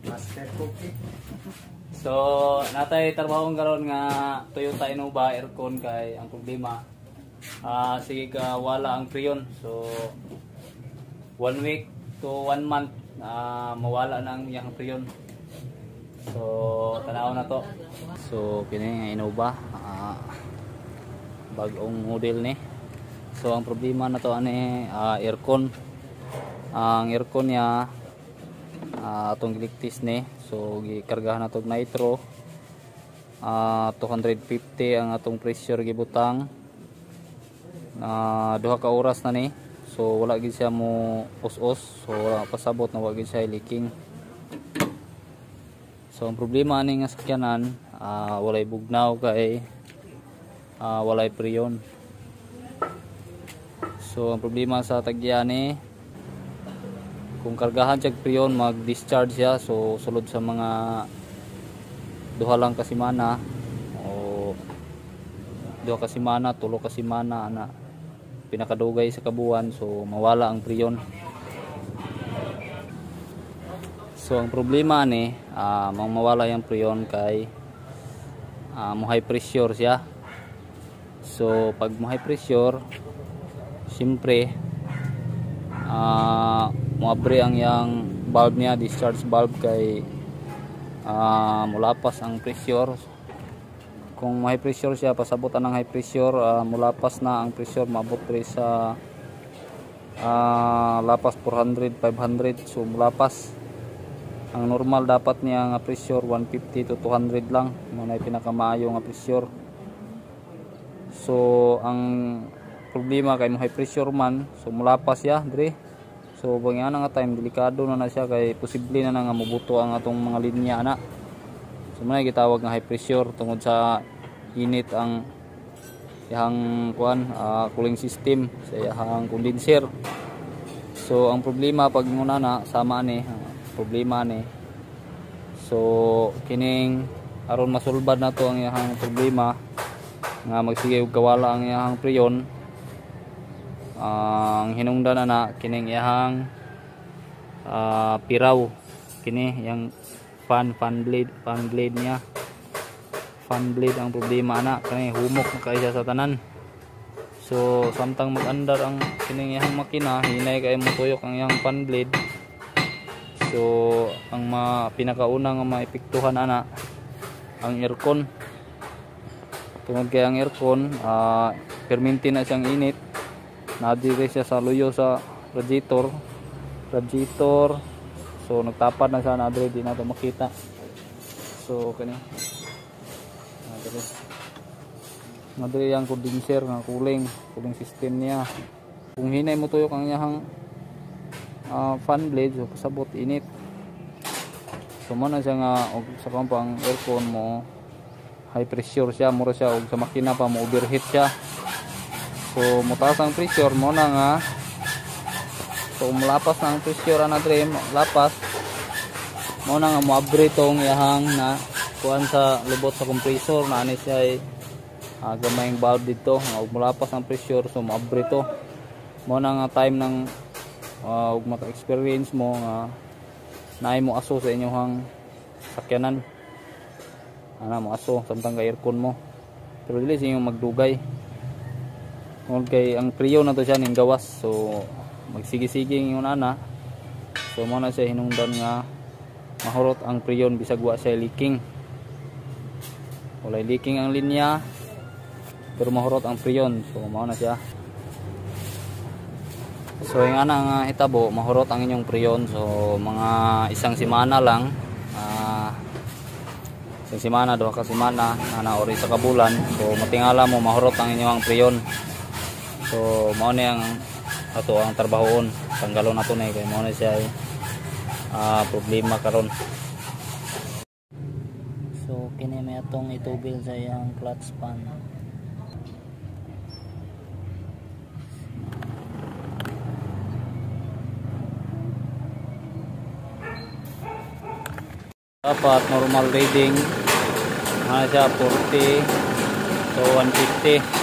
Master cookie. So, natay trabaho karon nga Toyota Innova aircon kay ang problema. Sige ka wala ang preyon. So, 1 week to 1 month mawala na ang iyang preyon. So, tanaw na to. So, kini Innova bagong model ni. So, ang problema na to ani aircon. Ang aircon niya atong giligtis ni. So gikargahan nato nitro 250 ang atong pressure gibutang duha ka oras na ni. So wala gid siya mo us-us, so wala pasabot na wala gid siya leaking. So ang problema ani nga sakyanan walay bugnaw kay walay preyon. So ang problema sa tagyani, kung kargahan siya preyon mag-discharge siya, so sulod sa mga duha lang ka semana o duha ka semana, tulo ka semana ana pinakadugay sa kabuan, so mawala ang preyon. So ang problema ni mawala yung preyon kay mo high pressure siya. So pag mo high pressure, siyempre muabre ang yang valve niya, discharge valve, kay mulapas ang pressure. Kung high pressure siya, pasabutan ng high pressure, mulapas na ang pressure, maabot rin sa lapas 400, 500, so mulapas. Ang normal dapat niya nga pressure 150 to 200 lang, muna ay pinakamaayo nga pressure. So ang problema kay mo high pressure man, so mulapas siya dre. So bangya na nga time delikado na siya kay posible na nga mabuto ang atong mga linya ana. So may gitawag nga high pressure tungod sa init ang yang cooling system sa yang condenser. So ang problema pag muna na sama ni problema ni. So kining aron masulbad na to ang yang problema nga magsige og kawala ang yang preyon. Ang hinungdan na kining iyang piraw, kini yang fan blade niya, fan blade ang problema na kani humok na kay sa tanan. So samtang mag-andar ang kining iyang makina, hinay kay mo tuyok ang iyang fan blade. So ang pinakauna nga maepektuhan ana ang aircon, tungod kay ang aircon perminti na siyang init, nadire siya sa luyo sa radiator. So nagtapad na siya, nadire di na ito makita. So kani nadire yung condenser nga cooling system niya. Kung hinay mo tuyok ang iyang fan blade, so pasabot init. So mo na siya nga og sa pang aircon mo high pressure siya, mura siya og sa makina pa mo overheat siya. So mutaas ang pressure mo na nga, so mulapas na ang pressure ana dre, lapas mo na nga moabre tong yahang na kuan sa lubot sa compressor na ani siya ay gamayng valve dito nga mulapas ang pressure, so moabre to. Mo na nga time ng ug maka-experience mo nga naay mo aso sa inyong sakyanan, ana mo aso samtang ka aircon mo, pero dili sa inyong magdugay. Okay, ang preyon na to siya ning gawas, so magsigi-siging yun ana. So mo na siya hinungdan nga mahurot ang preyon bisag wa siya leaking. Walay leaking ang linya pero mahurot ang preyon, so mo na siya. So yung ana nga hitabo mahurot ang inyong preyon, so mga isang semana lang, isang semana, duha ka semana ana ori sa kabulan, so matingala mo mahurot ang inyong preyon. So mao ni ang ato ang trabahoon, tanggalon nato na kay mao na siya problema karon. So kini may atong itubil sa iyang clutch pan. Dapat normal reading siya 40 to 150.